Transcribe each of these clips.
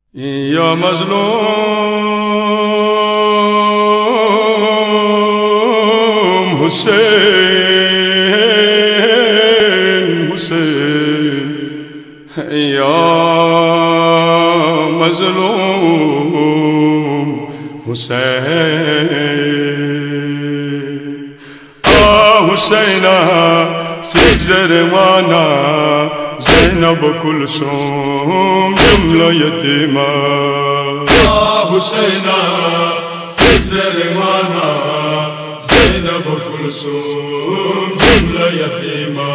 या मज़लूम हुसैन हुसैन, या मज़लूम हुसैन। हुसैना ज़रवाना ज़ैनब कुलसूम जुमला यतीमा। हुसैना ज़रवाना ज़ैनब कुलसूम जुमला यतीमा।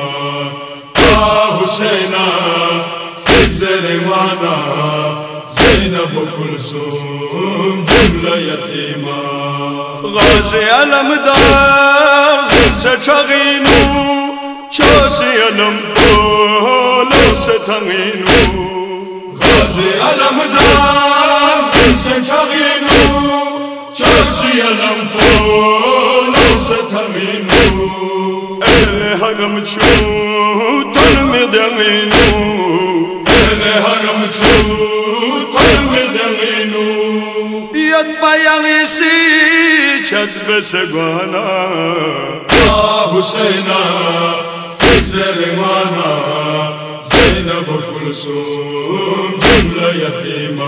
हुसैना ज़रवाना ज़ैनब कुलसूम जुमला यतीमा। गाज़ी अलमदार से ठगीनू चोसी अलम बोलो से थमीनू। गाज़ी अलमदार से ठगीनू चोसी अलम बोलो से थमीनू। एले हरम छू तुल में दमीनू, एले हरम छू तुल में दमीनू। यद पायांगी सी छत बेसगवाना। हुसैना ज़रवाना ज़ैनब कुलसूम जुमला यतीमा।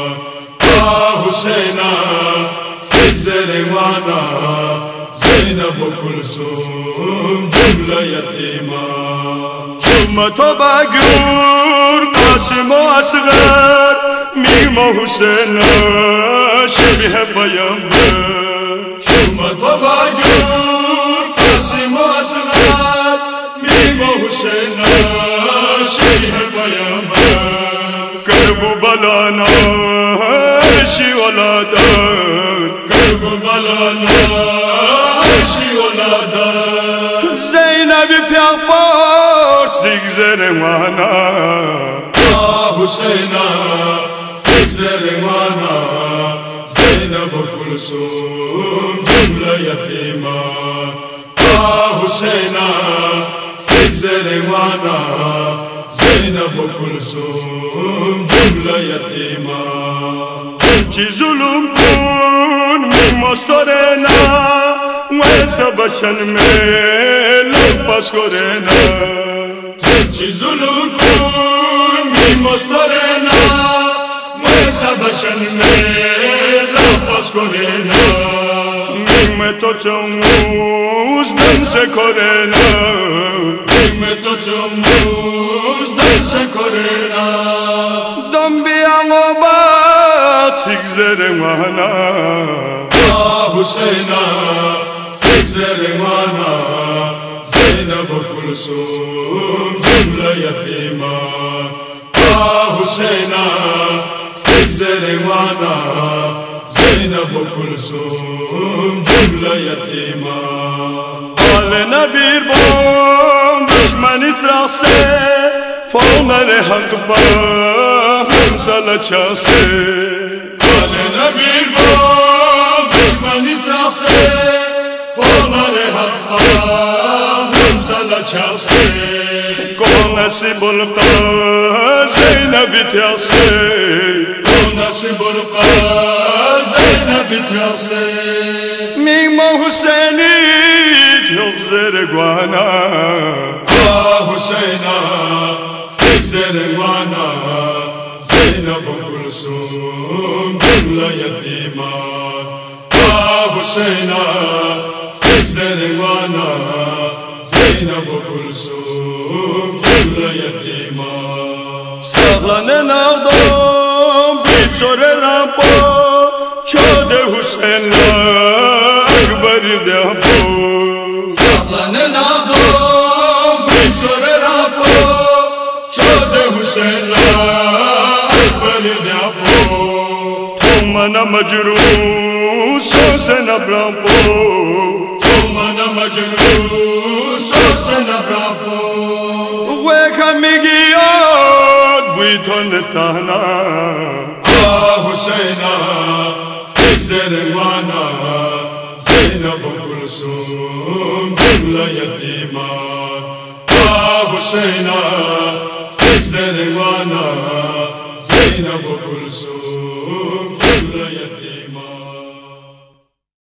हुसैना ज़रवाना ज़ैनब कुलसूम जुमला यतीमा। शुम्मतो बाग्यूर कासिम असगर मीमा हुसैन शबीह पैगंबर। शुम्मतो बाग्यूर कासिम असगर मीमा हुसैन शबीह पैगंबर। करबला नाशी औलादत, करबला नाशी औलादत। ज़ैनब प्यापोर्ट ज़रवाना। हुसैना ज़रवाना ज़ैनब कुलसूम जुमला यतीमा। हुसैना ज़रवाना ज़ैनब कुलसूम जुमला यतीमा। ची जुलूम कून मस्तरेना वैसा बचन में लपस कोरेना। ची जुलूम कून मस्तरेना वैसा बचन में लपस कोरेना। मैं तो चौमूस दम से कोरेना, मैं तो चौमूस दम से कोरेना। दम भी आंगोबात ज़रवाना। हुसैना ज़रवाना ज़ैनब कुलसूम जुमला यतीमा। हुसैना ज़रवाना ज़ैनब कुलसूम जुमला यतीमा। आले नबीर बोम दुश्मन इसरा से फौमर हक पर हमसला छासे। आले नबीर बोम दुश्मन इसरा से फौमर हक पर हमसला छासे। कौन नसीबुल ज़ैनब त्यासे, कौन नसीबुल ज़ैनब त्यासे। मीमा हुसैनी क्यों ज़रवाना। हुसैना ज़रवाना ज़ैनब कुलसूम जुमला यतीमा। हुसैना ज़रवाना ज़ैनब कुलसूम जुमला यतीमा। सागने नादम बिचोरे रापो चौदे हुसैन अकबर देपो। सागने नादम बिचोरे रापो चौदे हुसैन अकबर देपो। तुमन मजरूसो से नब्रापो, तुमन मजरूसो से नब्रापो। वे खमिगियात बुइथोन ताना। हुसैना ज़रवाना ज़ैनब कुलसूम जुमला यतीमा। हुसैना ज़रवाना ज़ैनब कुलसूम जमला यतीमा